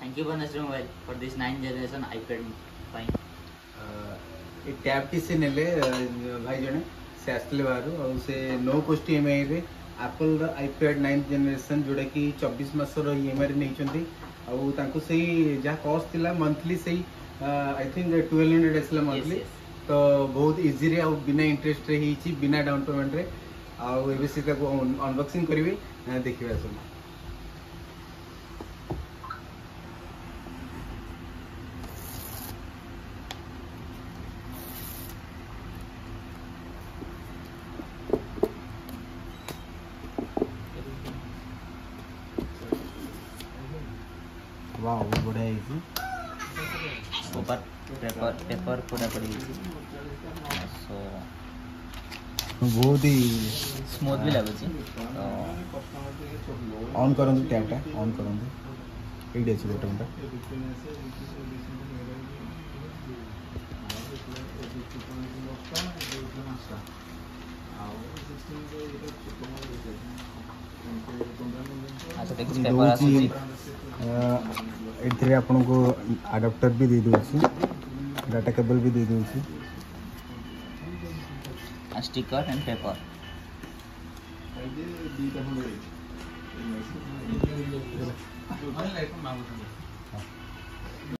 Thank you Banasri Mobile for this 9th generation iPad fine. Tab टी से नेले भाई जने से आसले बाहर और से नो कॉस्ट ईएमआई रे एप्पल रो आईपैड 9th जनरेशन जोड़ा कि 24 मास रो ईएमआई रे नहीं चंदी और तांको सही जा कॉस्ट थिला मंथली सही आई थिंक 1200 एसला मंथली तो बहुत इजी रे और बिना इंटरेस्ट रे ही बिना डाउन पेमेंट रे और एबे से को अनबॉक्सिंग करिवे देखिबा सब वाह वो बड़ा है जी ऊपर पेपर पूरा पड़ी सो बहुत ही स्मूथ भी लगुच ऑन करंतु टैबटा ऑन करंतु एडी अछि बटनटा अच्छा देखिए पेपर आसी एथरे आपन को अडाप्टर भी दे दोछि डाटा केबल भी दे दोछि स्टिकर एंड पेपर